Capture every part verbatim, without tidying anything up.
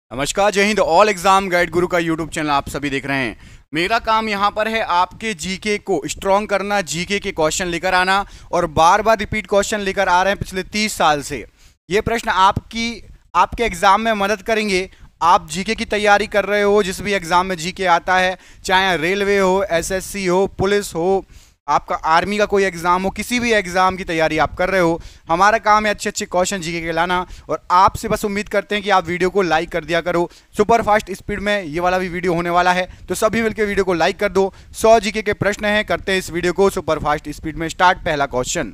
नमस्कार, जय Hind. All exam guide गुरु का यूट्यूब चैनल आप सभी देख रहे हैं। मेरा काम यहाँ पर है आपके जीके को स्ट्रॉन्ग करना, जीके के क्वेश्चन लेकर आना और बार बार रिपीट क्वेश्चन लेकर आ रहे हैं पिछले तीस साल से। ये प्रश्न आपकी आपके एग्जाम में मदद करेंगे। आप जीके की तैयारी कर रहे हो, जिस भी एग्जाम में जीके आता है, चाहे रेलवे हो, एसएससी हो, पुलिस हो, आपका आर्मी का कोई एग्जाम हो, किसी भी एग्जाम की तैयारी आप कर रहे हो, हमारा काम है अच्छे अच्छे क्वेश्चन जीके के लाना। और आपसे बस उम्मीद करते हैं कि आप वीडियो को लाइक कर दिया करो। सुपर फास्ट स्पीड में ये वाला भी वीडियो होने वाला है, तो सभी मिलकर वीडियो को लाइक कर दो। सौ जीके के प्रश्न हैं, करते हैं इस वीडियो को सुपर फास्ट स्पीड में स्टार्ट। पहला क्वेश्चन,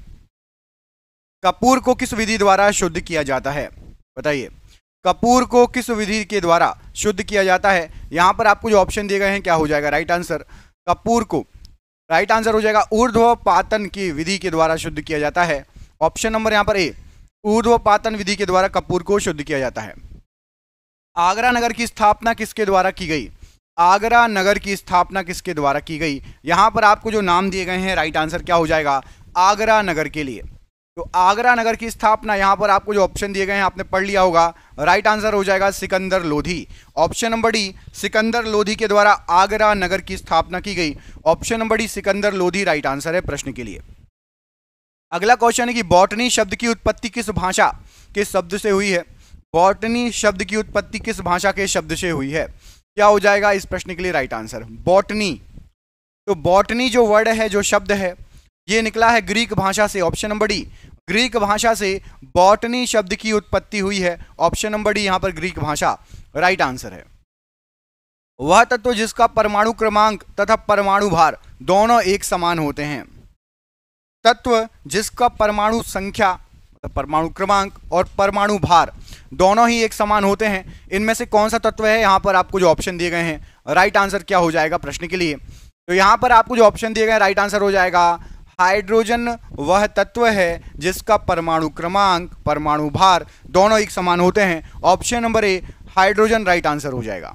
कपूर को किस विधि द्वारा शुद्ध किया जाता है? बताइए, कपूर को किस विधि के द्वारा शुद्ध किया जाता है? यहां पर आपको जो ऑप्शन दिए गए हैं, क्या हो जाएगा राइट आंसर? कपूर को राइट आंसर हो जाएगा ऊर्ध्वपातन की विधि के द्वारा शुद्ध किया जाता है। ऑप्शन नंबर यहां पर ए, ऊर्ध्वपातन विधि के द्वारा कपूर को शुद्ध किया जाता है। आगरा नगर की स्थापना किसके द्वारा की गई? आगरा नगर की स्थापना किसके द्वारा की गई? यहां पर आपको जो नाम दिए गए हैं, राइट आंसर क्या हो जाएगा? आगरा नगर के लिए। तो आगरा नगर की स्थापना, यहां पर आपको जो ऑप्शन दिए गए हैं आपने पढ़ लिया होगा, राइट आंसर हो जाएगा Sikandar Lodhi. Option number D, Sikandar Lodhi के द्वारा आगरा नगर की स्थापना की गई। Option number D, Sikandar Lodhi right answer है प्रश्न के लिए। अगला क्वेश्चन है कि बॉटनी शब्द की उत्पत्ति किस भाषा के शब्द से हुई है? बॉटनी शब्द की उत्पत्ति किस भाषा के शब्द से हुई है? क्या हो जाएगा इस प्रश्न के लिए राइट आंसर? बॉटनी। तो बॉटनी जो वर्ड है, जो शब्द है, ये निकला है ग्रीक भाषा से। ऑप्शन नंबर डी, ग्रीक भाषा से बॉटनी शब्द की उत्पत्ति हुई है। ऑप्शन नंबर डी यहां पर ग्रीक भाषा राइट आंसर है। वह तत्व जिसका परमाणु क्रमांक तथा परमाणु भार दोनों एक समान होते हैं। तत्व जिसका परमाणु संख्या मतलब परमाणु क्रमांक और परमाणु भार दोनों ही एक समान होते हैं, इनमें से कौन सा तत्व है? यहां पर आपको जो ऑप्शन दिए गए हैं, राइट आंसर क्या हो जाएगा प्रश्न के लिए? तो यहां पर आपको जो ऑप्शन दिए गए, राइट आंसर हो जाएगा हाइड्रोजन वह तत्व है जिसका परमाणु क्रमांक, परमाणु भार दोनों एक समान होते हैं। Option number A, hydrogen right answer हो जाएगा।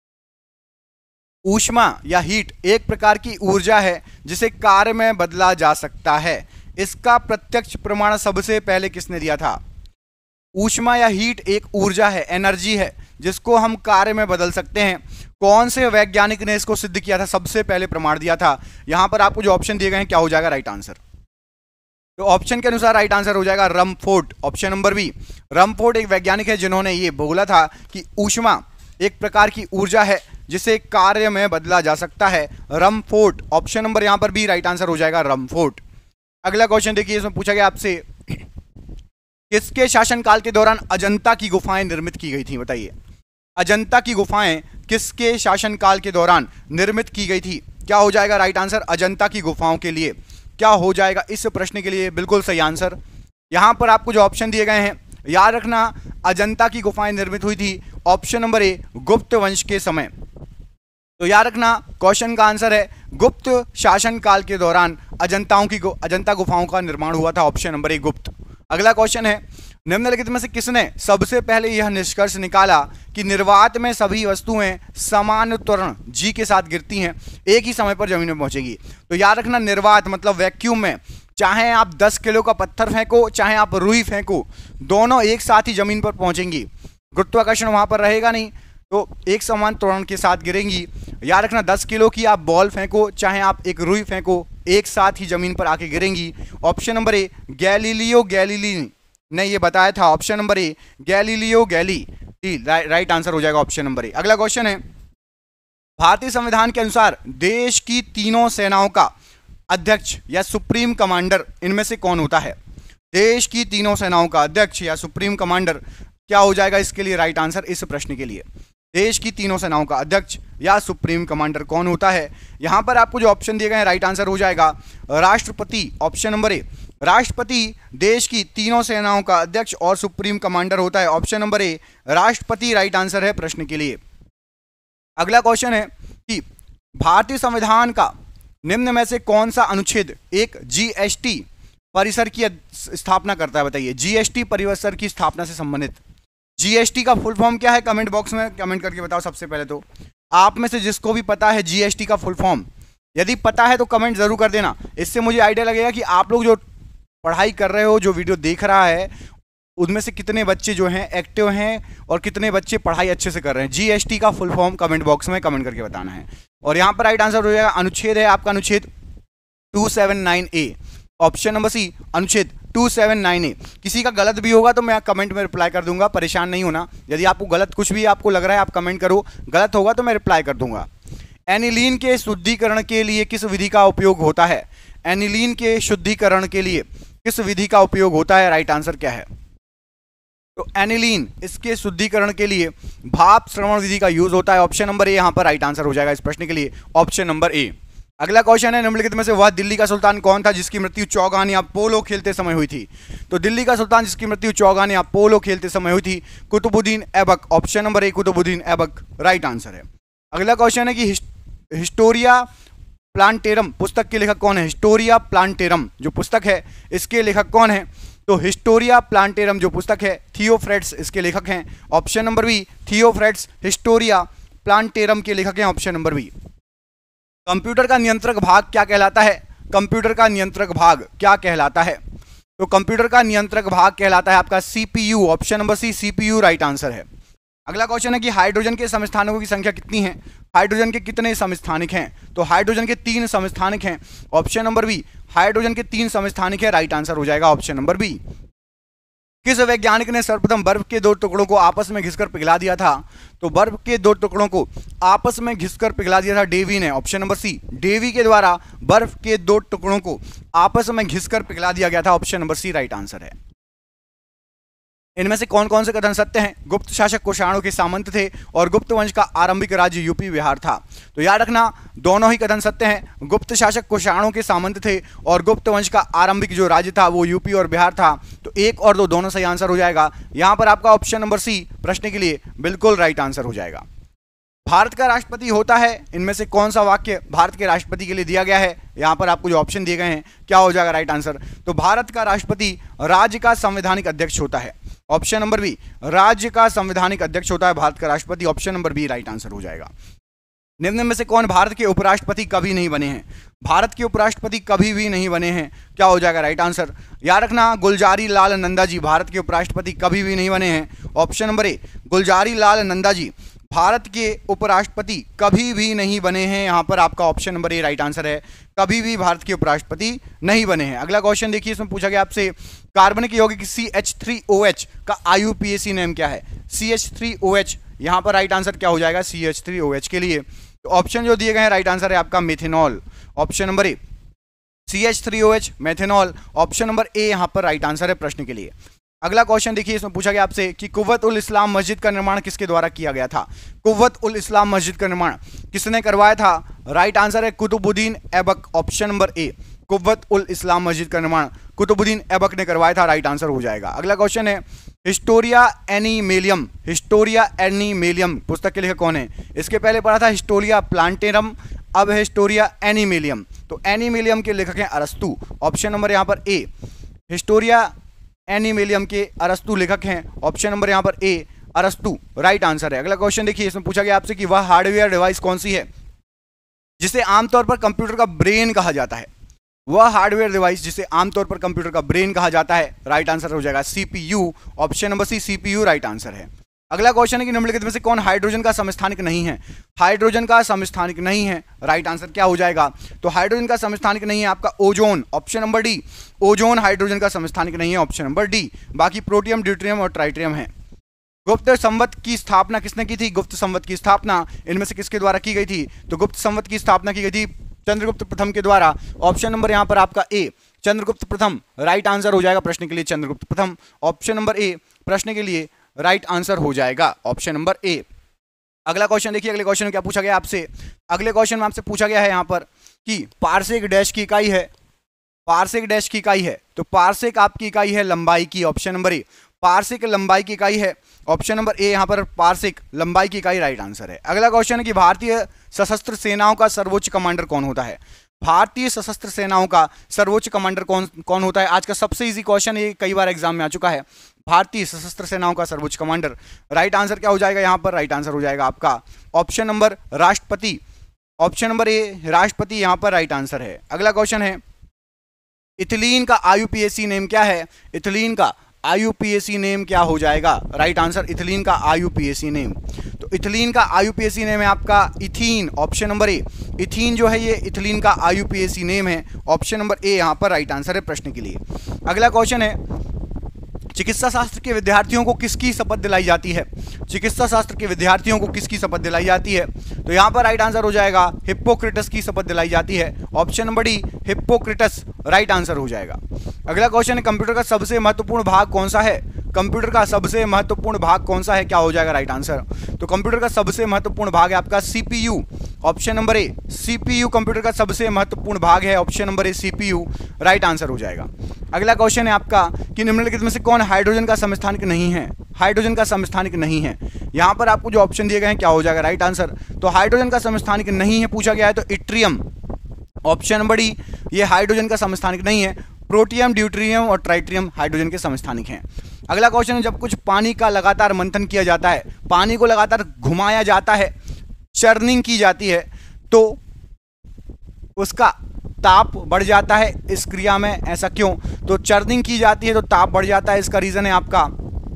ऊष्मा या हीट एक प्रकार की ऊर्जा है जिसे कार्य में बदला जा सकता है। इसका प्रत्यक्ष प्रमाण सबसे पहले किसने दिया था? ऊष्मा या हीट एक ऊर्जा है, एनर्जी है, जिसको हम कार्य में बदल सकते हैं। कौन से वैज्ञानिक ने इसको सिद्ध किया था, सबसे पहले प्रमाण दिया था? यहां पर आपको जो ऑप्शन दिए गए हैं, क्या हो जाएगा राइट आंसर? तो ऑप्शन के अनुसार राइट आंसर हो जाएगा Rumford. Option number B, Rumford एक वैज्ञानिक है जिन्होंने ये बोला था कि ऊष्मा एक प्रकार की ऊर्जा है जिसे कार्य में बदला जा सकता है। रमफोर्ड, ऑप्शन नंबर यहां पर बी राइट आंसर हो जाएगा रमफोर्ड। अगला क्वेश्चन देखिए, इसमें पूछा गया आपसे, किसके शासनकाल के दौरान अजंता की गुफाएं निर्मित की गई थी? बताइए, अजंता की गुफाएं किसके शासनकाल के दौरान निर्मित की गई थी? क्या हो जाएगा राइट आंसर अजंता की गुफाओं के लिए? क्या हो जाएगा इस प्रश्न के लिए? बिल्कुल सही आंसर। यहां पर आपको जो ऑप्शन दिए गए हैं, याद रखना, अजंता की गुफाएं निर्मित हुई थी ऑप्शन नंबर ए, गुप्त वंश के समय। तो याद रखना, क्वेश्चन का आंसर है गुप्त शासन काल के दौरान अजंताओं की अजंता गुफाओं का निर्माण हुआ था। ऑप्शन नंबर ए, गुप्त। अगला क्वेश्चन है, निम्नलिखित में से किसने सबसे पहले यह निष्कर्ष निकाला कि निर्वात में सभी वस्तुएं समान त्वरण जी के साथ गिरती हैं, एक ही समय पर जमीन में पहुंचेगी? तो याद रखना, निर्वात मतलब वैक्यूम में चाहे आप दस किलो का पत्थर फेंको, चाहे आप रुई फेंको, दोनों एक साथ ही जमीन पर पहुंचेंगी। गुरुत्वाकर्षण वहां पर रहेगा नहीं, तो एक समान त्वरण के साथ गिरेंगी। याद रखना, दस किलो की आप बॉल फेंको, चाहे आप एक रुई फेंको, एक साथ ही जमीन पर आके गिरेंगी। Option number A, Galileo Galilei ने ये बताया था। Option number A, Galileo Galilei right answer हो जाएगा ऑप्शन नंबर ए। अगला क्वेश्चन है, भारतीय संविधान के अनुसार देश की तीनों सेनाओं का अध्यक्ष या सुप्रीम कमांडर इनमें से कौन होता है? देश की तीनों सेनाओं का अध्यक्ष या सुप्रीम कमांडर क्या हो जाएगा इसके लिए राइट आंसर इस प्रश्न के लिए? देश की तीनों सेनाओं का अध्यक्ष या सुप्रीम कमांडर कौन होता है? यहां पर आपको जो ऑप्शन दिए गए हैं, राइट आंसर हो जाएगा राष्ट्रपति। ऑप्शन नंबर ए, राष्ट्रपति देश की तीनों सेनाओं का अध्यक्ष और सुप्रीम कमांडर होता है। ऑप्शन नंबर ए, राष्ट्रपति राइट आंसर है प्रश्न के लिए। अगला क्वेश्चन है कि भारतीय संविधान का निम्न में से कौन सा अनुच्छेद एक जीएसटी परिसर की स्थापना करता है? बताइए, जीएसटी परिसर की स्थापना से संबंधित जीएसटी का फुल फॉर्म क्या है? कमेंट बॉक्स में कमेंट करके बताओ। सबसे पहले तो आप में से जिसको भी पता है जीएसटी का फुल फॉर्म, यदि पता है तो कमेंट जरूर कर देना। इससे मुझे आइडिया लगेगा कि आप लोग जो पढ़ाई कर रहे हो, जो वीडियो देख रहा है, उनमें से कितने बच्चे जो हैं एक्टिव हैं और कितने बच्चे पढ़ाई अच्छे से कर रहे हैं। जीएसटी का फुल फॉर्म कमेंट बॉक्स में कमेंट करके बताना है। और यहाँ पर राइट आंसर हो जाएगा अनुच्छेद है आपका अनुच्छेद two seven nine A, option number C अनुच्छेद टू सेवन नाइन ए। किसी का गलत भी होगा तो मैं कमेंट में रिप्लाई कर दूंगा, परेशान नहीं होना। यदि आपको गलत कुछ भी आपको लग रहा है आप कमेंट करो, गलत होगा तो मैं रिप्लाई कर दूंगा। एनिलीन के शुद्धिकरण के लिए किस विधि का उपयोग होता है? एनिलीन के शुद्धिकरण के लिए किस विधि का उपयोग होता है? राइट आंसर क्या है? तो एनिलीन इसके शुद्धिकरण के लिए भाप श्रवण विधि का यूज होता है। ऑप्शन नंबर ए यहाँ पर राइट आंसर हो जाएगा इस प्रश्न के लिए, ऑप्शन नंबर ए। अगला क्वेश्चन है निम्नलिखित में से वह दिल्ली का सुल्तान कौन था जिसकी मृत्यु चौगान या पोलो खेलते समय हुई थी? तो दिल्ली का सुल्तान जिसकी मृत्यु चौगान या पोलो खेलते समय हुई थी, Qutubuddin Aibak, option number A Qutubuddin Aibak right answer है। अगला क्वेश्चन है कि हिस्टोरिया प्लांटेरम पुस्तक के लेखक कौन है? हिस्टोरिया प्लांटेरम जो पुस्तक है इसके लेखक कौन है? तो हिस्टोरिया प्लांटेरम जो पुस्तक है थियोफ्रेट्स इसके लेखक हैं, option number B Theophrastus Historia Plantarum के लेखक हैं, ऑप्शन नंबर बी। कंप्यूटर का नियंत्रक भाग क्या कहलाता है? कंप्यूटर का नियंत्रक भाग क्या कहलाता है? तो कंप्यूटर का नियंत्रक भाग कहलाता है आपका CPU, option number C CPU right answer है। अगला क्वेश्चन है कि हाइड्रोजन के समस्थानिकों की संख्या कितनी है? हाइड्रोजन के कितने समस्थानिक हैं? तो हाइड्रोजन के तीन समस्थानिक हैं, ऑप्शन नंबर बी हाइड्रोजन के तीन समस्थानिक है राइट आंसर हो जाएगा, ऑप्शन नंबर बी। किस वैज्ञानिक ने सर्वप्रथम बर्फ के दो टुकड़ों को आपस में घिसकर पिघला दिया था? तो बर्फ के दो टुकड़ों को आपस में घिसकर पिघला दिया था डेवी ने, ऑप्शन नंबर सी डेवी के द्वारा बर्फ के दो टुकड़ों को आपस में घिसकर पिघला दिया गया था, option number C right answer है। इनमें से कौन कौन से कथन सत्य हैं? गुप्त शासक कुषाणों के सामंत थे और गुप्त वंश का आरंभिक राज्य यूपी बिहार था। तो याद रखना दोनों ही कथन सत्य हैं। गुप्त शासक कुषाणों के सामंत थे और गुप्त वंश का आरंभिक जो राज्य था वो यूपी और बिहार था। तो एक और दो दोनों सही आंसर हो जाएगा। यहां पर आपका ऑप्शन नंबर सी प्रश्न के लिए बिल्कुल राइट आंसर हो जाएगा। भारत का राष्ट्रपति होता है, इनमें से कौन सा वाक्य भारत के राष्ट्रपति के लिए दिया गया है? यहां पर आपको जो ऑप्शन दिए गए हैं क्या हो जाएगा राइट आंसर? तो भारत का राष्ट्रपति राज्य का संवैधानिक अध्यक्ष होता है, ऑप्शन नंबर बी राज्य का संवैधानिक अध्यक्ष होता है भारत का राष्ट्रपति, option number B right answer हो जाएगा। निम्न में से कौन भारत के उपराष्ट्रपति कभी नहीं बने हैं? भारत के उपराष्ट्रपति कभी भी नहीं बने हैं, क्या हो जाएगा राइट आंसर? याद रखना गुलजारी लाल नंदा जी भारत के उपराष्ट्रपति कभी भी नहीं बने हैं, option number A Gulzari Lal Nanda ji Bharat के उपराष्ट्रपति कभी भी नहीं बने हैं। यहां पर आपका option number A right answer है, कभी भी भारत के उपराष्ट्रपति नहीं बने हैं। अगला क्वेश्चन देखिए, इसमें पूछा गया आपसे कार्बनिक यौगिक C H three O H का I U P A C name क्या है? C H three O H यहां पर राइट आंसर क्या हो जाएगा C H three O H के लिए? तो ऑप्शन जो दिए गए हैं राइट आंसर है आपका methanol, option number A C H three O H methanol, option number A यहां पर राइट आंसर है प्रश्न के लिए। अगला क्वेश्चन देखिए, इसमें पूछा गया आपसे कि कुव्वत उल इस्लाम मस्जिद का निर्माण किसके द्वारा किया गया था? कुव्वत उल इस्लाम मस्जिद का निर्माण किसने करवाया था? राइट आंसर है Qutubuddin Aibak, option number A Quwwat ul Islam Masjid का निर्माण कुतुबुद्दीन ऐबक ने करवाया था, राइट आंसर हो जाएगा। अगला क्वेश्चन है हिस्टोरिया एनिमेलियम, हिस्टोरिया एनिमेलियम पुस्तक के लेखक कौन है? इसके पहले पढ़ा था हिस्टोरिया प्लांटेरम, अब है हिस्टोरिया एनिमेलियम। तो एनिमेलियम के लेखक हैं अरस्तु, ऑप्शन नंबर यहाँ पर ए हिस्टोरिया एनिमेलियम के अरस्तु लेखक हैं, ऑप्शन नंबर यहाँ पर ए अरस्तु राइट आंसर है। अगला क्वेश्चन देखिए, इसमें पूछा गया आपसे कि वह हार्डवेयर डिवाइस कौन सी है जिसे आमतौर पर कंप्यूटर का ब्रेन कहा जाता है? वह हार्डवेयर डिवाइस जिसे आमतौर पर कंप्यूटर का ब्रेन कहा जाता है, राइट आंसर हो जाएगा CPU, option number C CPU right answer है। अगला क्वेश्चन है कि निम्नलिखित में से कौन हाइड्रोजन का समस्थानिक नहीं है? हाइड्रोजन का समस्थानिक नहीं है, राइट आंसर क्या हो जाएगा? तो हाइड्रोजन का समस्थानिक नहीं है आपका ozone, option number D ozone hydrogen का समस्थानिक नहीं है, ऑप्शन नंबर डी। बाकी प्रोटियम, ड्यूटेरियम और ट्राइटेरियम है। गुप्त संवत की स्थापना किसने की थी? गुप्त संवत की स्थापना इनमें से किसके द्वारा की गई थी? तो गुप्त संवत की स्थापना की गई थी चंद्रगुप्त प्रथम के द्वारा, ऑप्शन नंबर यहाँ पर आपका ए चंद्रगुप्त प्रथम राइट आंसर हो जाएगा प्रश्न के लिए चंद्रगुप्त प्रथम, ऑप्शन नंबर ए प्रश्न के लिए राइट आंसर हो जाएगा, ऑप्शन नंबर ए। अगला क्वेश्चन देखिए, अगले क्वेश्चन में क्या पूछा गया आपसे? अगले क्वेश्चन में आपसे पूछा गया है यहाँ पर कि पारसेक डैश की इकाई है, पारसेक डैश की इकाई है। तो पारसेक आपकी इकाई है लंबाई की, ऑप्शन नंबर ए पारसेक लंबाई की इकाई है, ऑप्शन नंबर ए यहाँ पर पारसेक लंबाई की इकाई राइट आंसर है। अगला क्वेश्चन है कि भारतीय सशस्त्र सेनाओं का सर्वोच्च कमांडर कौन होता है? भारतीय सशस्त्र सेनाओं का सर्वोच्च कमांडर कौन कौन होता है? आज का सबसे इजी क्वेश्चन, ये कई बार एग्जाम में आ चुका है। भारतीय सशस्त्र सेनाओं का सर्वोच्च कमांडर, राइट आंसर क्या हो जाएगा यहाँ पर? राइट आंसर हो जाएगा आपका ऑप्शन नंबर राष्ट्रपति, ऑप्शन नंबर ए राष्ट्रपति यहाँ पर राइट आंसर है। अगला क्वेश्चन है इथिलीन का I U P A C name क्या है? इथिलीन का आईयूपीएसी नेम क्या हो जाएगा? राइट आंसर इथिलीन का आईयूपीएसी नेम। तो इथिलीन का आईयूपीएसी नेम है आपका ethene, option number A. Ethene जो है ये इथिलीन का आईयूपीएसी नेम है, ऑप्शन नंबर ए यहाँ पर राइट आंसर है प्रश्न के लिए। अगला क्वेश्चन है, चिकित्सा शास्त्र के विद्यार्थियों को किसकी शपथ दिलाई जाती है? चिकित्सा शास्त्र के विद्यार्थियों को किसकी शपथ दिलाई जाती है? तो यहाँ पर राइट आंसर हो जाएगा हिप्पोक्रेटस की शपथ दिलाई जाती है, option number D Hippocrates right answer हो जाएगा। अगला क्वेश्चन है, कंप्यूटर का सबसे महत्वपूर्ण भाग कौन सा है? कंप्यूटर का सबसे महत्वपूर्ण भाग कौन सा है, क्या हो जाएगा राइट आंसर? तो कंप्यूटर का सबसे महत्वपूर्ण भाग है आपका CPU, option number A. CPU computer का सबसे महत्वपूर्ण भाग है, option number A CPU right answer हो जाएगा। अगला क्वेश्चन है आपका कि निम्नलिखित में से कौन हाइड्रोजन का समस्थानिक नहीं है? हाइड्रोजन का समस्थानिक नहीं है, यहाँ पर आपको जो ऑप्शन दिए गए हैं क्या हो जाएगा राइट आंसर? तो हाइड्रोजन का समस्थानिक नहीं है पूछा गया है तो इट्रियम, ऑप्शन नंबर डी ये हाइड्रोजन का समस्थानिक नहीं है। प्रोटियम, ड्यूटेरियम और ट्राइट्रियम हाइड्रोजन के समस्थानिक हैं। अगला क्वेश्चन है, जब कुछ पानी का लगातार मंथन किया जाता है, पानी को लगातार घुमाया जाता है, चर्निंग की जाती है, तो उसका ताप बढ़ जाता है इस क्रिया में, ऐसा क्यों? तो चर्निंग की जाती है तो ताप बढ़ जाता है, इसका रीजन है आपका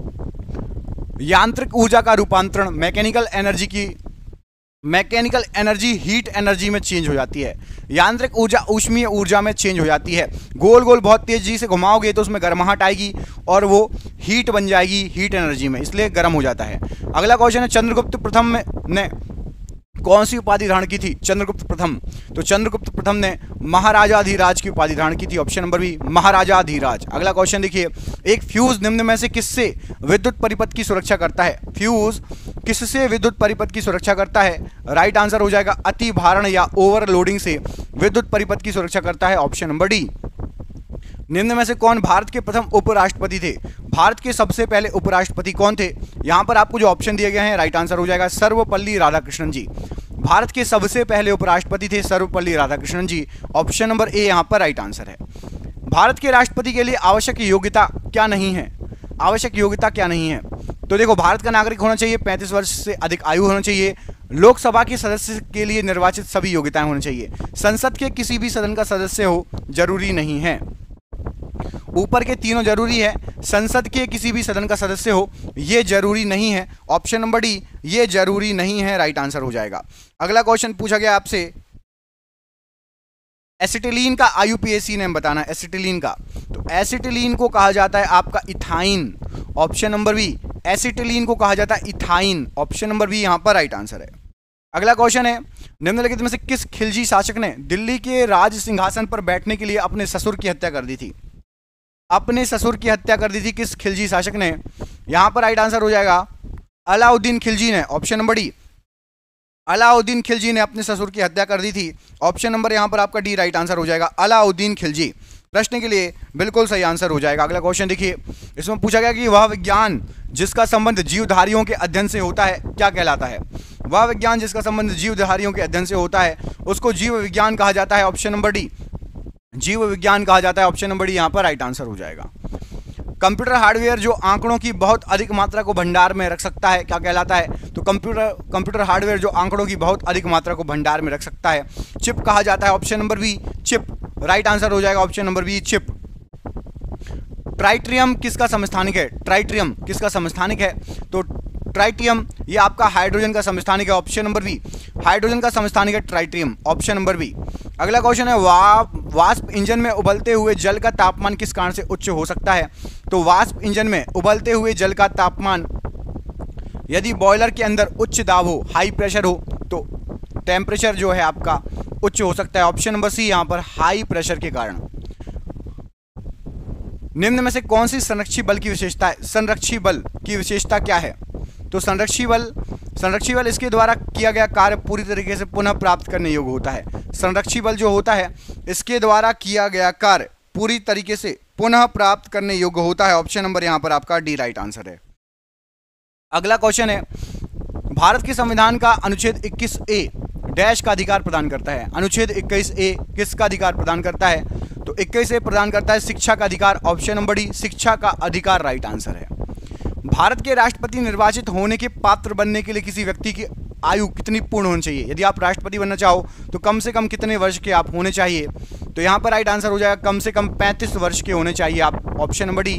यांत्रिक ऊर्जा का रूपांतरण मैकेनिकल एनर्जी की मैकेनिकल एनर्जी हीट एनर्जी में चेंज हो जाती है। यांत्रिक ऊर्जा ऊष्मीय ऊर्जा में चेंज हो जाती है। गोल गोल बहुत तेजी से घुमाओगे तो उसमें गर्माहट आएगी और वो हीट बन जाएगी हीट एनर्जी में, इसलिए गर्म हो जाता है। अगला क्वेश्चन है, चंद्रगुप्त प्रथम ने कौन सी उपाधि धारण की थी? चंद्रगुप्त प्रथम, तो चंद्रगुप्त प्रथम ने महाराजाधिराज की उपाधि धारण की थी, ऑप्शन नंबर बी महाराजाधिराज। अगला क्वेश्चन देखिए, एक फ्यूज निम्न में से किससे विद्युत परिपथ की सुरक्षा करता है? फ्यूज किससे विद्युत परिपथ की सुरक्षा करता है? राइट आंसर हो जाएगा अति भारण या ओवरलोडिंग से विद्युत परिपथ की सुरक्षा करता है, ऑप्शन नंबर डी। निम्न में से कौन भारत के प्रथम उपराष्ट्रपति थे? भारत के सबसे पहले उपराष्ट्रपति कौन थे? यहां पर आपको जो ऑप्शन दिए गए हैं राइट आंसर हो जाएगा सर्वपल्ली राधाकृष्णन जी। भारत के सबसे पहले उपराष्ट्रपति थे Sarvepalli Radhakrishnan ji, option number A यहां पर राइट आंसर है। भारत के राष्ट्रपति के लिए आवश्यक योग्यता क्या नहीं है? आवश्यक योग्यता क्या नहीं है? तो देखो, भारत का नागरिक होना चाहिए, पैंतीस वर्ष से अधिक आयु होना चाहिए, लोकसभा के सदस्य के लिए निर्वाचित सभी योग्यताएं होनी चाहिए, संसद के किसी भी सदन का सदस्य हो जरूरी नहीं है। ऊपर के तीनों जरूरी है, संसद के किसी भी सदन का सदस्य हो ये जरूरी नहीं है, ऑप्शन नंबर डी ये जरूरी नहीं है राइट आंसर हो जाएगा। अगला क्वेश्चन पूछा गया आपसे, एसिटिलीन का आईयूपीएसी नेम बताना। एसिटिलीन का, तो एसिटिलीन को कहा जाता है आपका ethyne, option number B. Acetylene को कहा जाता है इथाइन, ऑप्शन नंबर बी यहां पर राइट आंसर है। अगला क्वेश्चन है, निम्नलिखित में से किस खिलजी शासक ने दिल्ली के राज सिंहासन पर बैठने के लिए अपने ससुर की हत्या कर दी थी? अपने ससुर की हत्या कर दी थी किस खिलजी शासक ने? यहां पर राइट आंसर हो जाएगा अलाउद्दीन खिलजी ने, option number D. Alauddin Khilji ने अपने ससुर की हत्या कर दी थी, ऑप्शन नंबर यहां पर आपका डी राइट आंसर हो जाएगा अलाउद्दीन खिलजी। प्रश्न के लिए बिल्कुल सही आंसर हो जाएगा। अगला क्वेश्चन देखिए, इसमें पूछा गया कि वह विज्ञान जिसका संबंध जीवधारियों के अध्ययन से होता है क्या कहलाता है? वह विज्ञान जिसका संबंध जीवधारियों के अध्ययन से होता है उसको जीव विज्ञान कहा जाता है, ऑप्शन नंबर डी जीव विज्ञान कहा जाता है, ऑप्शन नंबर डी यहां पर राइट आंसर हो जाएगा। कंप्यूटर हार्डवेयर जो आंकड़ों की बहुत अधिक मात्रा को भंडार में रख सकता है क्या कहलाता है? तो कंप्यूटर कंप्यूटर हार्डवेयर जो आंकड़ों की बहुत अधिक मात्रा को भंडार में रख सकता है चिप कहा जाता है, option number B chip right answer हो जाएगा, option number B chip. Tritium किसका समस्थानिक है? ट्राइट्रियम किसका समस्थानिक है? तो ट्राइटियम ये आपका हाइड्रोजन का समस्थानिक है, ऑप्शन नंबर बी। हाइड्रोजन का समस्थानिक है ट्राइट्रियम, ऑप्शन नंबर बी। अगला क्वेश्चन है, वा, वाष्प इंजन में उबलते हुए जल का तापमान किस कारण से उच्च हो सकता है? तो वाष्प इंजन में उबलते हुए जल का तापमान यदि बॉयलर के अंदर उच्च दाब हो, हाई प्रेशर हो, तो टेम्परेचर जो है आपका उच्च हो सकता है, ऑप्शन नंबर सी यहां पर हाई प्रेशर के कारण। निम्न में से कौन सी संरक्षी बल की विशेषता है? संरक्षी बल की विशेषता क्या है? तो संरक्षी बल संरक्षी बल इसके द्वारा किया गया कार्य पूरी तरीके से पुनः प्राप्त करने योग्य होता है। संरक्षी बल जो होता है इसके द्वारा किया गया कार्य पूरी तरीके से पुनः प्राप्त करने योग्य होता है, ऑप्शन नंबर यहां पर आपका डी राइट आंसर है। अगला क्वेश्चन है, भारत के संविधान का अनुच्छेद इक्कीस ए डैश का अधिकार प्रदान करता है? अनुच्छेद इक्कीस ए किसका अधिकार प्रदान करता है? तो इक्कीस ए प्रदान करता है शिक्षा का अधिकार, ऑप्शन नंबर डी शिक्षा का अधिकार राइट आंसर है। भारत के राष्ट्रपति निर्वाचित होने के पात्र बनने के लिए किसी व्यक्ति की आयु कितनी पूर्ण होनी चाहिए? यदि आप राष्ट्रपति बनना चाहो तो कम से कम कितने वर्ष के आप होने चाहिए? तो यहाँ पर राइट आंसर हो जाएगा कम से कम पैंतीस वर्ष के होने चाहिए आप, ऑप्शन नंबर डी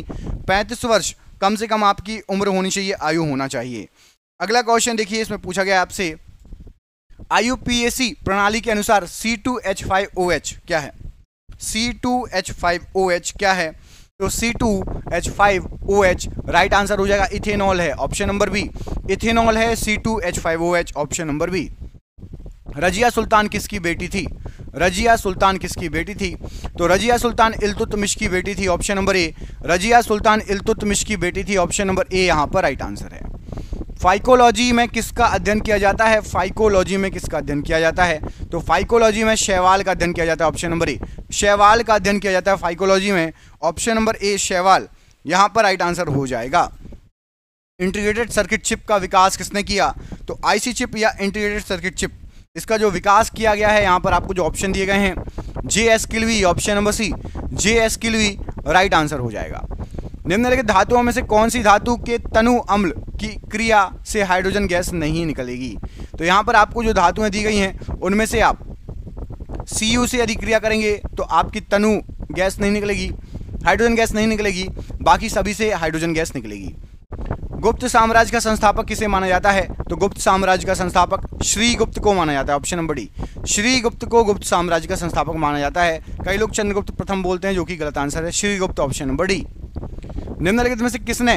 पैंतीस वर्ष कम से कम आपकी उम्र होनी चाहिए, आयु होना चाहिए। अगला क्वेश्चन देखिए, इसमें पूछा गया आपसे आई यू पी ए सी प्रणाली के अनुसार C two H five O H क्या है? C two H five O H क्या है? तो C two H five O H right answer हो जाएगा इथेनॉल है, ऑप्शन नंबर बी। इथेनॉल है C two H five O H, option number B. Razia Sultan किसकी बेटी थी? रजिया सुल्तान किसकी बेटी थी? तो रजिया सुल्तान इल्तुतमिश की बेटी थी, option number A. Razia Sultan Iltutmish की बेटी थी, ऑप्शन नंबर ए यहाँ पर राइट आंसर है। फाइकोलॉजी में किसका अध्ययन किया जाता है? फाइकोलॉजी में किसका अध्ययन किया जाता है? तो फाइकोलॉजी में शैवाल का अध्ययन किया जाता है, ऑप्शन नंबर ए। शैवाल का अध्ययन किया जाता है फाइकोलॉजी में, ऑप्शन नंबर ए शैवाल यहाँ पर राइट आंसर हो जाएगा। इंटीग्रेटेड सर्किट चिप का विकास किसने किया? तो आईसी चिप या इंटीग्रेटेड सर्किट चिप, इसका जो विकास किया गया है, यहाँ पर आपको जो ऑप्शन दिए गए हैं J S Kilby, option number C J S Kilby right answer हो जाएगा। निम्नलिखित धातुओं में से कौन सी धातु के तनु अम्ल की क्रिया से हाइड्रोजन गैस नहीं निकलेगी? तो यहाँ पर आपको जो धातुएं दी गई हैं उनमें से आप सी यू से यदि क्रिया करेंगे तो आपकी तनु गैस नहीं निकलेगी, हाइड्रोजन गैस नहीं निकलेगी, बाकी सभी से हाइड्रोजन गैस निकलेगी। गुप्त साम्राज्य का संस्थापक किसे माना जाता है? तो गुप्त साम्राज्य का संस्थापक श्रीगुप्त को माना जाता है, ऑप्शन नंबर डी। श्रीगुप्त को गुप्त साम्राज्य का संस्थापक माना जाता है। कई लोग चंद्रगुप्त प्रथम बोलते हैं, जो कि गलत आंसर है, श्रीगुप्त, ऑप्शन नंबर डी। निम्नलिखित में से किसने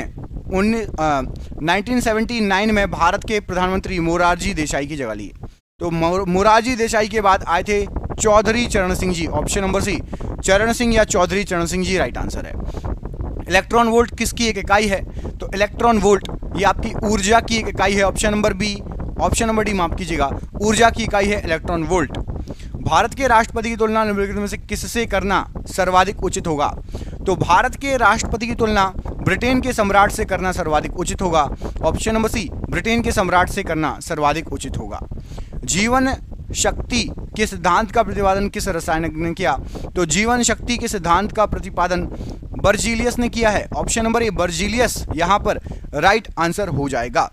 नाइनटीन सेवेंटी नाइन में भारत के प्रधानमंत्री मोरारजी देसाई की जगह ली? तो मोरारजी देसाई के बाद आए थे Chaudhary Charan Singh ji, option number C Charan Singh या चौधरी चरण सिंह जी राइट आंसर है। इलेक्ट्रॉन वोल्ट किसकी एक इकाई है? तो इलेक्ट्रॉन वोल्ट ये आपकी ऊर्जा की एक इकाई है, option number B, option number D माफ कीजिएगा, ऊर्जा की इकाई है इलेक्ट्रॉन वोल्ट। भारत के राष्ट्रपति की तुलना निम्नलिखित में से किससे करना सर्वाधिक उचित होगा? तो भारत के राष्ट्रपति की तुलना ब्रिटेन के सम्राट से करना सर्वाधिक उचित होगा, ऑप्शन नंबर सी ब्रिटेन के सम्राट से करना सर्वाधिक उचित होगा। जीवन शक्ति के सिद्धांत का प्रतिपादन किस रसायनज्ञ ने किया? तो जीवन शक्ति के सिद्धांत का प्रतिपादन बर्जीलियस ने किया है, ऑप्शन नंबर ए बर्जीलियस यहाँ पर राइट आंसर हो जाएगा।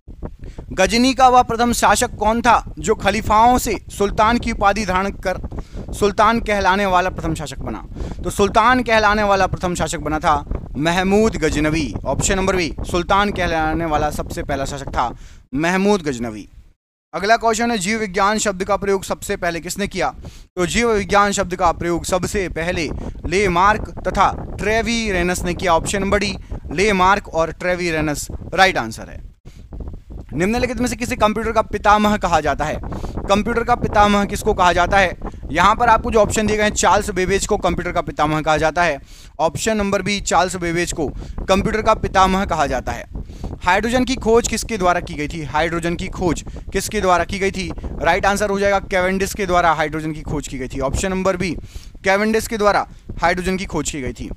गजनी का वह प्रथम शासक कौन था जो खलीफाओं से सुल्तान की उपाधि धारण कर सुल्तान कहलाने वाला प्रथम शासक बना? तो सुल्तान कहलाने वाला प्रथम शासक बना था Mahmud Ghaznavi, option number B सुल्तान कहलाने वाला सबसे पहला शासक था महमूद गजनवी। अगला क्वेश्चन है जीव विज्ञान शब्द का प्रयोग सबसे पहले किसने किया? तो जीव विज्ञान शब्द का प्रयोग सबसे पहले लेमार्क तथा ट्रेवीरेनस ने किया, ऑप्शन नंबर डी लेमार्क और ट्रेवीरेनस राइट आंसर है। निम्नलिखित में से किसे कंप्यूटर का पितामह कहा जाता है? कंप्यूटर का पितामह किसको कहा जाता है? यहाँ पर आपको जो ऑप्शन दिए गए हैं चार्ल्स बेबेज को कंप्यूटर का पितामह कहा जाता है, option number B Charles Babbage को कंप्यूटर का पितामह कहा जाता है। हाइड्रोजन की खोज किसके द्वारा की गई थी? हाइड्रोजन की खोज किसके द्वारा की गई थी? राइट आंसर हो जाएगा कैवेंडिश के द्वारा हाइड्रोजन की खोज की गई थी, ऑप्शन नंबर बी कैवेंडिश के द्वारा हाइड्रोजन की खोज की गई थी।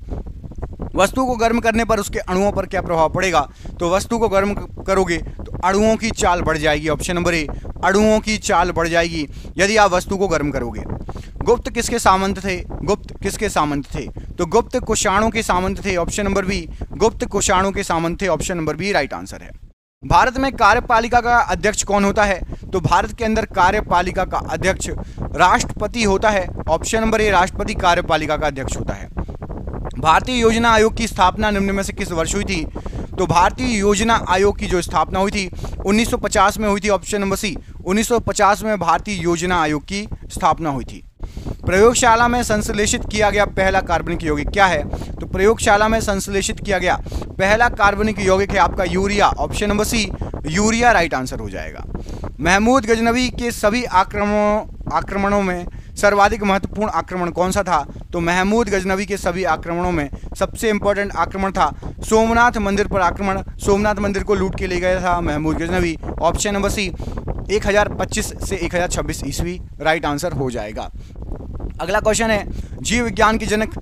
वस्तु को गर्म करने पर उसके अणुओं पर क्या प्रभाव पड़ेगा? तो वस्तु को गर्म करोगे तो अणुओं की चाल बढ़ जाएगी, ऑप्शन नंबर ए अणुओं की चाल बढ़ जाएगी यदि आप वस्तु को गर्म करोगे। गुप्त किसके सामंत थे? गुप्त किसके सामंत थे? तो गुप्त कुषाणों के सामंत थे, ऑप्शन नंबर बी गुप्त कुषाणों के सामंत थे, option number B right answer है। भारत में कार्यपालिका का अध्यक्ष कौन होता है? तो भारत के अंदर कार्यपालिका का अध्यक्ष राष्ट्रपति होता है, ऑप्शन नंबर ए राष्ट्रपति कार्यपालिका का अध्यक्ष होता है। भारतीय योजना आयोग की स्थापना निम्न में से किस वर्ष हुई थी? तो भारतीय योजना आयोग की जो स्थापना हुई थी उन्नीस सौ पचास में हुई थी, ऑप्शन नंबर सी उन्नीस सौ पचास में भारतीय योजना आयोग की स्थापना हुई थी। प्रयोगशाला में संश्लेषित किया गया पहला कार्बनिक यौगिक क्या है? तो प्रयोगशाला में संश्लेषित किया गया पहला कार्बनिक यौगिक है आपका urea, option number C urea right answer हो जाएगा। महमूद गजनवी के सभी आक्रमणों आक्रमणों में सर्वाधिक महत्वपूर्ण आक्रमण कौन सा था? तो महमूद गजनवी के सभी आक्रमणों में सबसे इंपॉर्टेंट आक्रमण था सोमनाथ मंदिर पर आक्रमण। सोमनाथ मंदिर को लूट के ले गया था Mahmud Ghaznavi, option number C एक हज़ार पच्चीस से एक हज़ार छब्बीस ईस्वी राइट आंसर हो जाएगा। अगला क्वेश्चन है जीव विज्ञान के जनक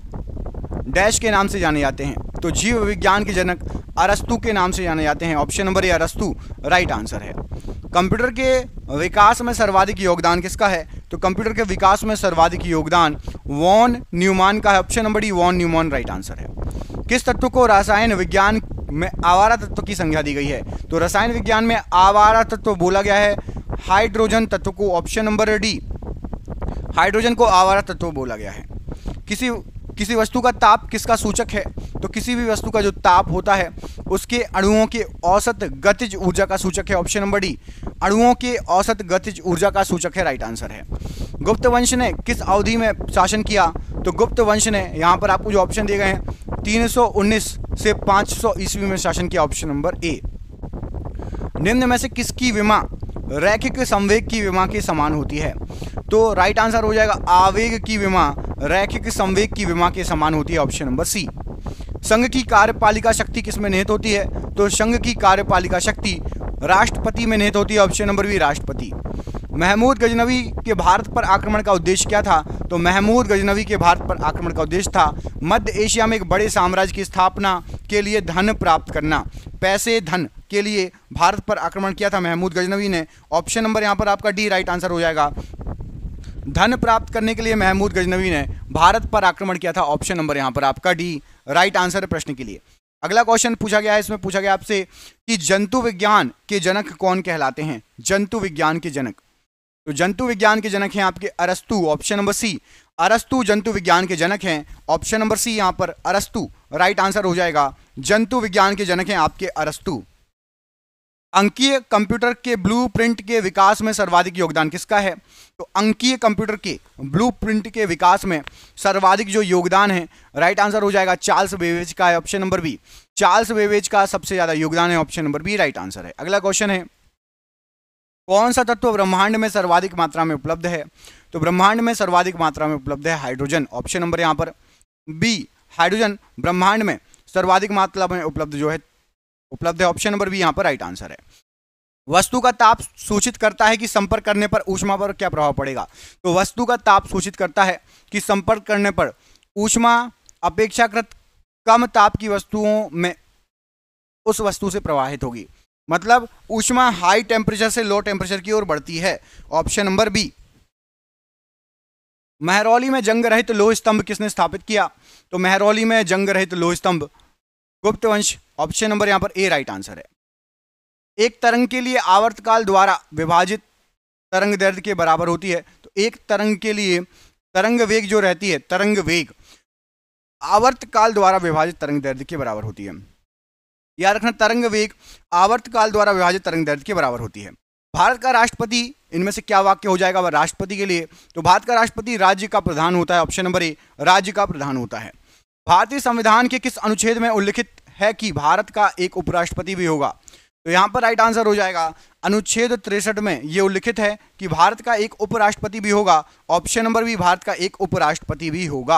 डैश के नाम से जाने जाते हैं? तो जीव विज्ञान के जनक अरस्तु के नाम से जाने जाते हैं, ऑप्शन नंबर ए अरस्तु राइट आंसर है। कंप्यूटर के विकास में सर्वाधिक योगदान किसका है? तो कंप्यूटर के विकास में सर्वाधिक योगदान वॉन न्यूमान का है, option number D von Neumann right answer है। किस तत्व को रसायन विज्ञान में आवारा तत्व की संज्ञा दी गई है? तो रसायन विज्ञान में आवारा तत्व बोला गया है हाइड्रोजन तत्व को, ऑप्शन नंबर डी हाइड्रोजन को आवारा तत्व बोला गया है। किसी किसी वस्तु का ताप किसका सूचक है? तो किसी भी वस्तु का जो ताप होता है उसके अणुओं के औसत गतिज ऊर्जा का सूचक है। ऑप्शन नंबर डी, अणुओं के औसत गतिज ऊर्जा का सूचक है, राइट आंसर है। गुप्त वंश ने किस अवधि में शासन किया? तो गुप्त वंश ने, यहाँ पर आपको जो ऑप्शन दिए गए हैं, तीन सौ उन्नीस से पाँच सौ ईस्वी में शासन किया। Option number A. निम्न में से किसकी विमा रैखिक संवेग की विमा के समान होती है? तो राइट आंसर हो जाएगा आवेग की विमा रैखिक संवेग की विमा के समान होती है। Option number C. संघ की कार्यपालिका शक्ति किसमें निहित होती है? तो संघ की कार्यपालिका शक्ति राष्ट्रपति में निहित होती है। ऑप्शन नंबर बी, राष्ट्रपति। महमूद गजनवी के भारत पर आक्रमण का उद्देश्य क्या था? तो महमूद गजनवी के भारत पर आक्रमण का उद्देश्य था मध्य एशिया में एक बड़े साम्राज्य की स्थापना के लिए धन प्राप्त करना। पैसे धन के लिए भारत पर आक्रमण किया था महमूद गजनवी ने। ऑप्शन नंबर यहाँ पर आपका डी राइट आंसर हो जाएगा। धन प्राप्त करने के लिए महमूद गजनवी ने भारत पर आक्रमण किया था। ऑप्शन नंबर यहाँ पर आपका डी राइट आंसर है प्रश्न के लिए। अगला क्वेश्चन पूछा गया है, इसमें पूछा गया आपसे कि जंतु विज्ञान के जनक कौन कहलाते हैं? जंतु विज्ञान के जनक, तो जंतु विज्ञान के जनक हैं आपके अरस्तु। ऑप्शन नंबर सी, अरस्तु जंतु विज्ञान के जनक हैं। ऑप्शन नंबर सी यहाँ पर अरस्तु राइट आंसर हो जाएगा। जंतु विज्ञान के जनक हैं आपके अरस्तु। अंकीय कंप्यूटर के ब्लूप्रिंट के विकास में सर्वाधिक योगदान किसका है? तो अंकीय कंप्यूटर के ब्लूप्रिंट के विकास में सर्वाधिक जो योगदान है, राइट आंसर हो जाएगा चार्ल्स बेबेज का है। Option number B, Charles Babbage का सबसे ज्यादा योगदान है। Option number B right answer है। अगला क्वेश्चन है, कौन सा तत्व ब्रह्मांड में सर्वाधिक मात्रा में उपलब्ध है? तो ब्रह्मांड में सर्वाधिक मात्रा में उपलब्ध है हाइड्रोजन। ऑप्शन नंबर यहाँ पर बी, हाइड्रोजन ब्रह्मांड में सर्वाधिक मात्रा में उपलब्ध जो है उपलब्ध है। ऑप्शन नंबर बी यहाँ पर राइट आंसर है। वस्तु का ताप सूचित करता है कि संपर्क करने पर ऊष्मा पर क्या प्रभाव पड़ेगा? तो वस्तु का ताप सूचित करता है कि संपर्क करने पर ऊष्मा अपेक्षाकृत कम ताप की वस्तुओं में उस वस्तु से प्रवाहित होगी। मतलब ऊष्मा हाई टेम्परेचर से लो टेम्परेचर की ओर बढ़ती है। Option number B. महरौली में जंग रहित लोह स्तंभ किसने स्थापित किया? तो महरौली में जंग रहित लोह स्तंभ गुप्त वंश। ऑप्शन नंबर यहां पर ए राइट आंसर है। एक तरंग के लिए आवर्तकाल द्वारा विभाजित तरंग दैर्ध्य के बराबर होती है। तो एक तरंग के लिए तरंग वेग जो रहती है, तरंग वेग आवर्तकाल द्वारा विभाजित तरंग दैर्ध्य के बराबर होती है। याद रखना, तरंग वेग आवर्तकाल द्वारा विभाजित तरंग दैर्ध्य के बराबर होती है। भारत का राष्ट्रपति, इनमें से क्या वाक्य हो जाएगा वह राष्ट्रपति के लिए? तो भारत का राष्ट्रपति राज्य का प्रधान होता है। ऑप्शन नंबर ए, राज्य का प्रधान होता है। भारतीय संविधान के किस अनुच्छेद में उल्लिखित है कि भारत का एक उपराष्ट्रपति भी होगा? तो यहां पर राइट आंसर हो जाएगा अनुच्छेद तिरसठ में यह उल्लिखित है कि भारत का एक उपराष्ट्रपति भी होगा। ऑप्शन नंबर बी, भारत का एक उपराष्ट्रपति भी होगा।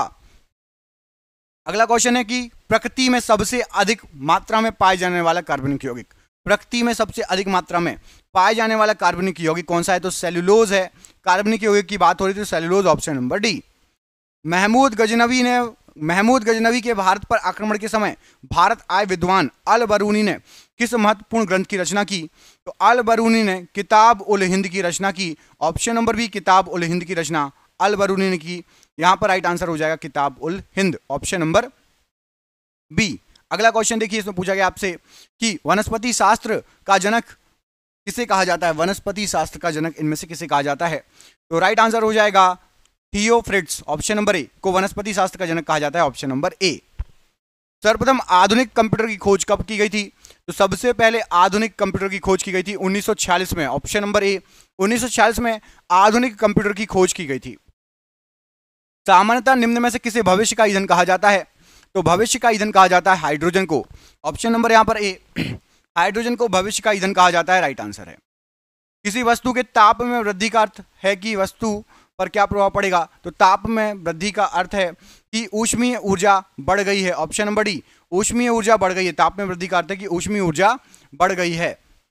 अगला क्वेश्चन है कि प्रकृति में सबसे अधिक मात्रा में पाए जाने वाला कार्बनिक यौगिक, प्रकृति में सबसे अधिक मात्रा में पाए जाने वाला कार्बनिक यौगिक कौन सा है? तो सेल्यूलोज है। कार्बनिक यौगिक की बात हो रही थी, cellulose. Option number D. Mahmud Ghaznavi ने महमूद गजनवी के भारत पर आक्रमण के समय भारत आए विद्वान अल बरूनी ने किस महत्वपूर्ण ग्रंथ की रचना की? तो अल बरूनी ने किताब उल हिंद की रचना की। ऑप्शन नंबर बी, किताब उल हिंद की रचना अल बरूनी ने की। यहां पर राइट आंसर हो जाएगा Kitab ul Hind. Option number B. अगला क्वेश्चन देखिए, इसमें पूछा गया आपसे कि वनस्पति शास्त्र का जनक किसे कहा जाता है? वनस्पति शास्त्र का जनक इनमें से किसे कहा जाता है? तो राइट आंसर हो जाएगा थियोफ्रिट्स। ऑप्शन नंबर ए को वनस्पति शास्त्र का जनक कहा जाता है। Option number A. सर्वप्रथम आधुनिक कंप्यूटर की खोज कब की गई थी? तो सबसे पहले आधुनिक कंप्यूटर की खोज की गई थी उन्नीस सौ छियालीस में। ऑप्शन नंबर ए, उन्नीस सौ छियालीस में आधुनिक कंप्यूटर की खोज की गई थी। सामान्यतः निम्न में से किसे भविष्य का ईंधन कहा जाता है? तो भविष्य का ईंधन कहा जाता है हाइड्रोजन को। ऑप्शन नंबर यहां पर ए, हाइड्रोजन को भविष्य का ईंधन कहा जाता है। राइट आंसर है। किसी वस्तु के ताप में वृद्धि का अर्थ है कि वस्तु पर क्या प्रभाव पड़ेगा? तो ताप में वृद्धि का अर्थ है कि ऊष्मीय ऊर्जा बढ़ गई है। ऑप्शन नंबर डी, ऊष्मीय ऊर्जा बढ़ गई है। ताप में वृद्धि का अर्थ है कि ऊष्मीय ऊर्जा बढ़ गई है।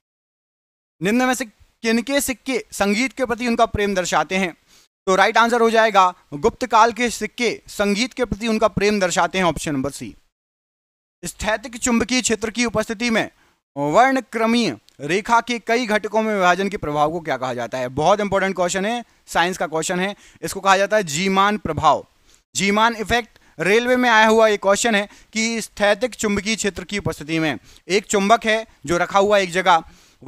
निम्न में से किनके सिक्के संगीत के प्रति उनका प्रेम दर्शाते हैं? तो राइट आंसर हो जाएगा गुप्त काल के सिक्के संगीत के प्रति उनका प्रेम दर्शाते हैं। Option number C. स्थैतिक चुंबकीय क्षेत्र की उपस्थिति में वर्णक्रमीय रेखा के कई घटकों में विभाजन के प्रभाव को क्या कहा जाता है? बहुत इंपॉर्टेंट क्वेश्चन है, साइंस का क्वेश्चन है। इसको कहा जाता है जीमान प्रभाव, जीमान इफेक्ट। रेलवे में आया हुआ एक क्वेश्चन है कि स्थैतिक चुंबकीय क्षेत्र की उपस्थिति में एक चुंबक है जो रखा हुआ एक जगह,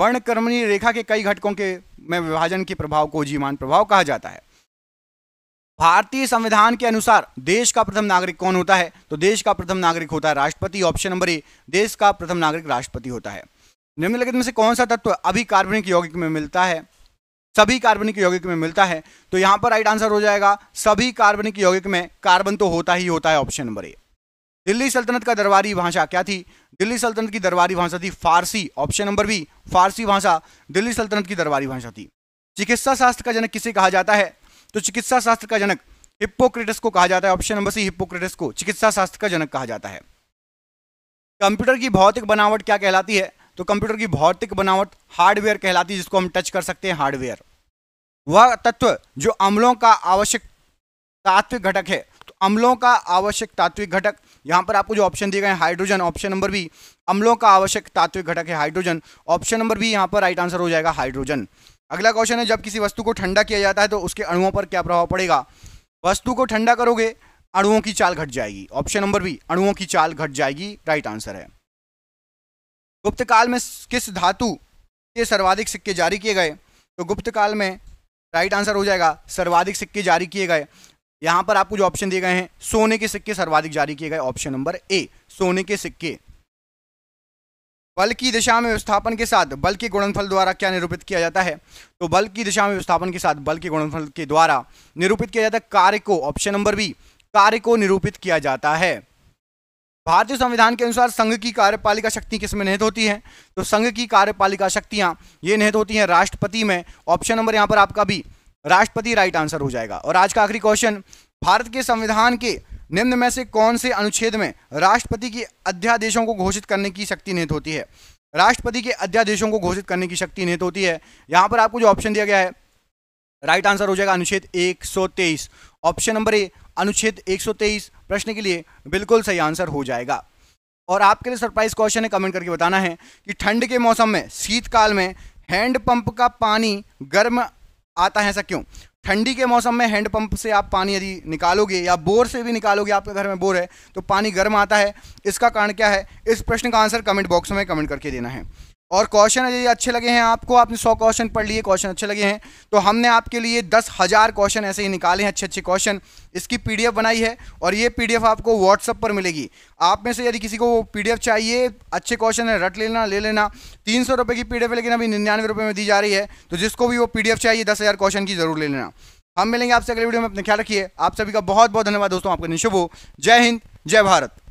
वर्णक्रमीय रेखा के कई घटकों के में विभाजन के प्रभाव को जीमान प्रभाव कहा जाता है। भारतीय संविधान के अनुसार देश का प्रथम नागरिक कौन होता है? तो देश का प्रथम नागरिक होता है राष्ट्रपति। ऑप्शन नंबर ए, देश का प्रथम नागरिक राष्ट्रपति होता है। निम्नलिखित में से कौन सा तत्व अभी कार्बनिक यौगिक में मिलता है? सभी कार्बनिक यौगिक में मिलता है। तो यहां पर राइट आंसर हो जाएगा सभी कार्बनिक यौगिक में कार्बन तो होता ही होता है, ऑप्शन नंबर ए। दिल्ली सल्तनत का दरबारी भाषा क्या थी? दिल्ली सल्तनत की दरबारी भाषा थी Farsi. Option number B, Farsi भाषा दिल्ली सल्तनत की दरबारी भाषा थी। चिकित्सा शास्त्र का जनक किसे कहा जाता है? तो चिकित्सा शास्त्र का जनक हिप्पोक्रेटस को कहा जाता है। ऑप्शन नंबर सी, हिप्पोक्रेटस को चिकित्सा शास्त्र का जनक कहा जाता है। कंप्यूटर की भौतिक बनावट क्या कहलाती है? तो कंप्यूटर की भौतिक बनावट हार्डवेयर कहलाती है, जिसको हम टच कर सकते हैं, हार्डवेयर। वह तत्व जो अम्लों का आवश्यक तात्विक घटक है। तो अम्लों का आवश्यक तात्विक घटक, यहां पर आपको जो ऑप्शन दिए गए हैं हाइड्रोजन। ऑप्शन नंबर बी, अम्लों का आवश्यक तात्विक घटक है हाइड्रोजन। ऑप्शन नंबर बी यहां पर राइट आंसर हो जाएगा हाइड्रोजन। अगला क्वेश्चन है, जब किसी वस्तु को ठंडा किया जाता है तो उसके अणुओं पर क्या प्रभाव पड़ेगा? वस्तु को ठंडा करोगे, अणुओं की चाल घट जाएगी। ऑप्शन नंबर बी, अणुओं की चाल घट जाएगी, राइट आंसर है। गुप्त काल में किस धातु के सर्वाधिक सिक्के जारी किए गए? तो गुप्त काल में राइट आंसर हो जाएगा सर्वाधिक सिक्के जारी किए गए। यहां पर आपको जो ऑप्शन दिए गए हैं, सोने के सिक्के सर्वाधिक जारी किए गए। ऑप्शन नंबर ए, सोने के सिक्के। बल की दिशा में विस्थापन के साथ बल के गुणनफल द्वारा क्या निरूपित किया जाता है? तो बल की दिशा में विस्थापन के साथ बल के गुणनफल के द्वारा निरूपित किया जाता है कार्य को। ऑप्शन नंबर बी, कार्य को निरूपित किया जाता है। भारतीय संविधान के अनुसार संघ की कार्यपालिका शक्ति किसमें निहित होती है? तो संघ की कार्यपालिका शक्तियां ये निहित होती हैं राष्ट्रपति में। ऑप्शन नंबर यहां पर आपका बी, राष्ट्रपति राइट आंसर हो जाएगा। और आज का आखिरी क्वेश्चन, भारत के संविधान के निम्न में से कौन से अनुच्छेद में राष्ट्रपति के अध्यादेशों को घोषित करने की शक्ति निहित होती है? राष्ट्रपति के अध्यादेशों को घोषित करने की शक्ति निहित होती है। यहां पर आपको जो ऑप्शन दिया गया है राइट आंसर हो जाएगा अनुच्छेद एक सौ तेईस। ऑप्शन नंबर ए, अनुच्छेद एक सौ तेईस प्रश्न के लिए बिल्कुल सही आंसर हो जाएगा। और आपके लिए सरप्राइज क्वेश्चन है, कमेंट करके बताना है कि ठंड के मौसम में, शीतकाल में हैंडपंप का पानी गर्म आता है, ऐसा क्यों? ठंडी के मौसम में हैंडपंप से आप पानी यदि निकालोगे या बोर से भी निकालोगे, आपके घर में बोर है, तो पानी गर्म आता है। इसका कारण क्या है? इस प्रश्न का आंसर कमेंट बॉक्स में कमेंट करके देना है। और क्वेश्चन यदि अच्छे लगे हैं आपको, आपने सौ क्वेश्चन पढ़ लिए, क्वेश्चन अच्छे लगे हैं, तो हमने आपके लिए दस हज़ार क्वेश्चन ऐसे ही निकाले हैं, अच्छे अच्छे क्वेश्चन। इसकी पीडीएफ बनाई है और ये पीडीएफ आपको व्हाट्सएप पर मिलेगी। आप में से यदि किसी को पीडीएफ चाहिए, अच्छे क्वेश्चन है, रट लेना, ले लेना। तीन सौ रुपये की पीडीएफ है, लेकिन अभी निन्यानवे रुपये में दी जा रही है। तो जिसको भी वो पीडीएफ चाहिए, दस हज़ार क्वेश्चन की जरूर ले लेना। हम मिलेंगे आपसे अगले वीडियो में, अपने ख्याल रखिए। आप सभी का बहुत बहुत धन्यवाद दोस्तों, आपका दिन शुभ हो। जय हिंद, जय भारत।